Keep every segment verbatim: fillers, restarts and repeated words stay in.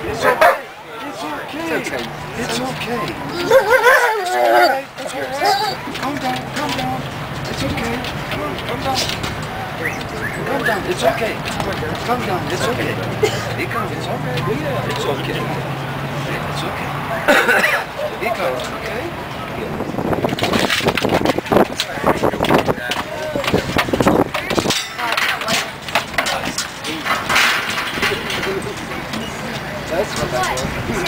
It's okay. It's okay. It's okay. It's alright. It's alright. Calm down. Calm down. It's okay. Come on. Calm down. Calm down. It's okay. Calm down. It's okay. Be calm. It's alright. It's okay. It's okay. Be calm. Okay. That's what that was.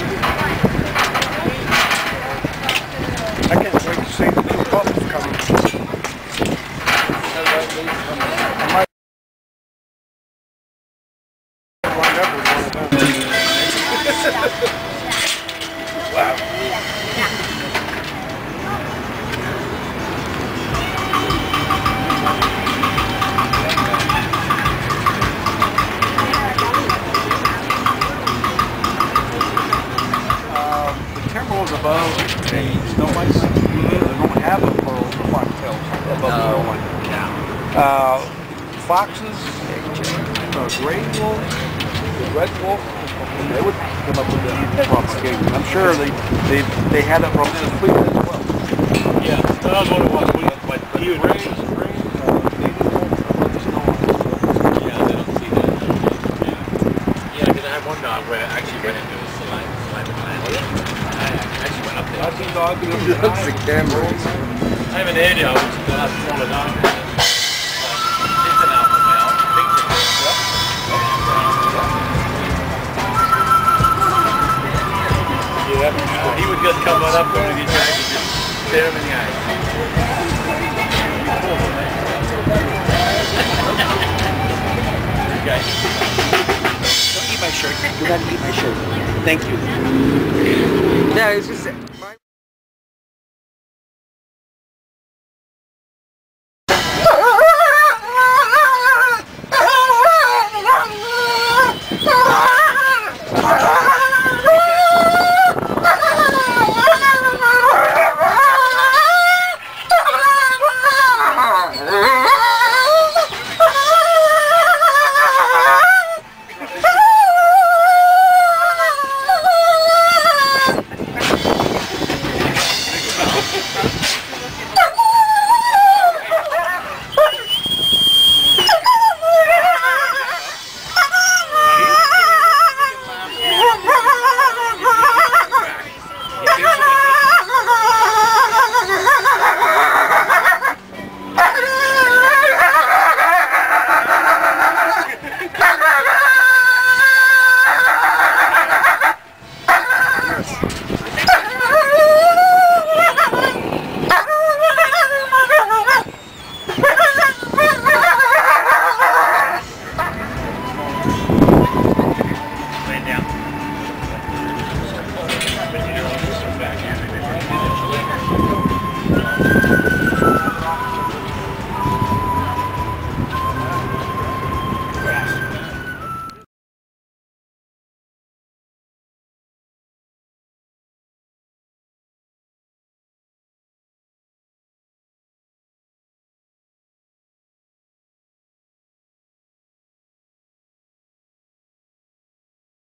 I can't wait to see the new bubbles coming. I might wind up with one of them. Wow. Timberwolves above snowflakes. They don't have them for foxtails above the snowflake. Uh, foxes, uh, gray wolf, the red wolf, they would come up with the propagation. I'm sure they they they had it from this fleet as well. Yeah, that was what it was. We, but but he would gray, gray, uh, native wolf above the snow. Yeah, they don't see that. Yeah, because I had one dog where I actually went into a slime, slime plant. I actually went up there. I've seen dogs in the camera. I have an area which is not small enough. It's an alpha male. Big thing. Yeah. He would just come on up and he'd try to just stare him in the eye. Okay. Don't eat my shirt. Do not eat my shirt. Thank you. No, it's just...